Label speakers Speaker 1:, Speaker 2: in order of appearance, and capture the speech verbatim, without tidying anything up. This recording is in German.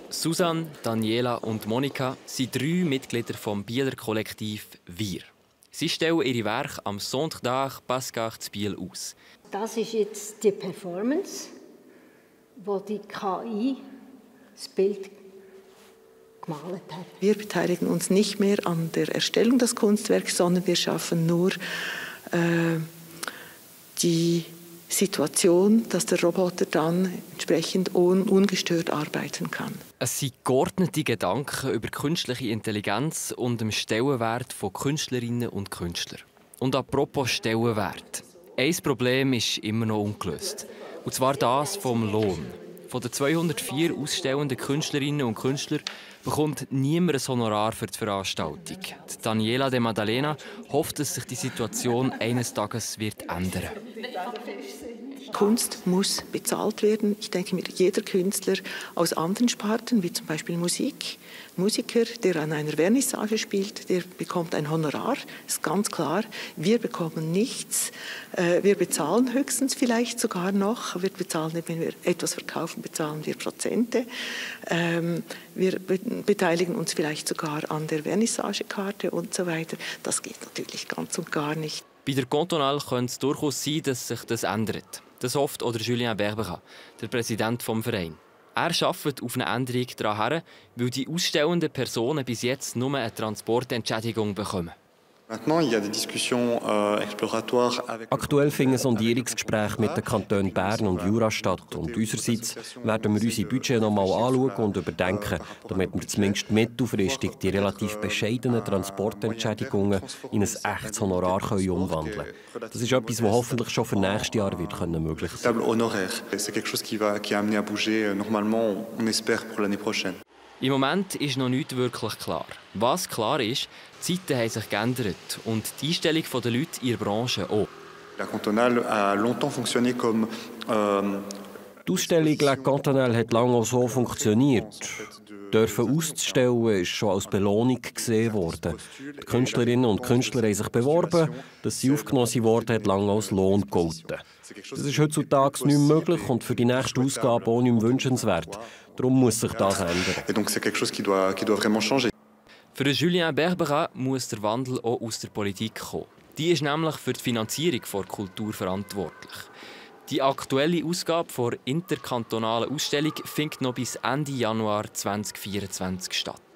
Speaker 1: Susanne, Daniela und Monika sind drei Mitglieder vom Bieler Kollektiv «Wir». Sie stellen ihre Werke am Sonntag Pascach zu Biel aus.
Speaker 2: Das ist jetzt die Performance, wo die K I das Bild gemalt hat.
Speaker 3: Wir beteiligen uns nicht mehr an der Erstellung des Kunstwerks, sondern wir schaffen nur äh, die Situation, dass der Roboter dann entsprechend un ungestört arbeiten kann.
Speaker 1: Es sind geordnete Gedanken über künstliche Intelligenz und den Stellenwert von Künstlerinnen und Künstlern. Und apropos Stellenwert. Ein Problem ist immer noch ungelöst. Und zwar das vom Lohn. Von den zweihundertvier ausstellenden Künstlerinnen und Künstlern bekommt niemand ein Honorar für die Veranstaltung. Die Daniela de Maddalena hofft, dass sich die Situation eines Tages wird ändern.
Speaker 3: Kunst muss bezahlt werden. Ich denke mir, jeder Künstler aus anderen Sparten, wie zum Beispiel Musik, Musiker, der an einer Vernissage spielt, der bekommt ein Honorar, ist ganz klar. Wir bekommen nichts. Wir bezahlen höchstens vielleicht sogar noch. Wir bezahlen, wenn wir etwas verkaufen, bezahlen wir Prozente. Wir beteiligen uns vielleicht sogar an der Vernissagekarte und so weiter. Das geht natürlich ganz und gar nicht.
Speaker 1: Bei der Cantonale könnte es durchaus sein, dass sich das ändert. Das hofft oder Julien Berbera, der Präsident des Vereins. Er arbeitet auf eine Änderung daran her, weil die ausstellenden Personen bis jetzt nur eine Transportentschädigung bekommen.
Speaker 4: Aktuell finden Sondierungsgespräche mit den Kantonen Bern und Jura statt. Und unsererseits werden wir unser Budget noch einmal anschauen und überdenken, damit wir zumindest mittelfristig die relativ bescheidenen Transportentschädigungen in ein echtes Honorar können umwandeln können. Das ist etwas, das hoffentlich schon für nächstes Jahr wird können möglich sein wird.
Speaker 1: Im Moment ist noch nichts wirklich klar. Was klar ist, die Zeiten haben sich geändert und die Einstellung der Leute in der Branche auch.
Speaker 4: Die Ausstellung La Cantonale hat lange auch so funktioniert. Dürfen auszustellen ist schon als Belohnung gesehen worden. Die Künstlerinnen und Künstler haben sich beworben, dass sie aufgenommen wurden, hat lange als Lohn gegolten. Das ist heutzutage nicht mehr möglich und für die nächste Ausgabe auch nicht mehr wünschenswert. Darum muss sich das ändern.
Speaker 1: Für Julien Berbera muss der Wandel auch aus der Politik kommen. Die ist nämlich für die Finanzierung der Kultur verantwortlich. Die aktuelle Ausgabe der interkantonalen Ausstellung findet noch bis Ende Januar zweitausendvierundzwanzig statt.